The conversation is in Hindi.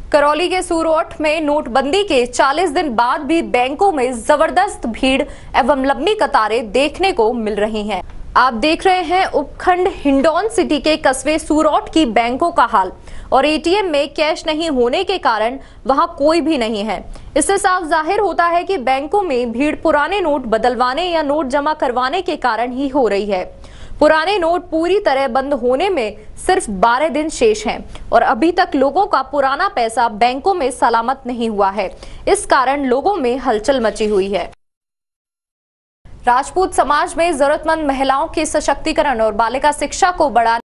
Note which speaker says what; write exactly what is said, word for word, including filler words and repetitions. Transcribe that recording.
Speaker 1: करौली के सूरोठ में नोटबंदी के चालीस दिन बाद भी बैंकों में जबरदस्त भीड़ एवं लंबी कतारें देखने को मिल रही हैं। आप देख रहे हैं उपखंड हिंडौन सिटी के कस्बे सूरोठ की बैंकों का हाल और एटीएम में कैश नहीं होने के कारण वहां कोई भी नहीं है। इससे साफ जाहिर होता है कि बैंकों में भीड़ पुराने नोट बदलवाने या नोट जमा करवाने के कारण ही हो रही है। पुराने नोट पूरी तरह बंद होने में सिर्फ बारह दिन शेष हैं और अभी तक लोगों का पुराना पैसा बैंकों में सलामत नहीं हुआ है। इस कारण लोगों में हलचल मची हुई है। राजपूत समाज में जरूरतमंद महिलाओं के सशक्तिकरण और बालिका शिक्षा को बढ़ाने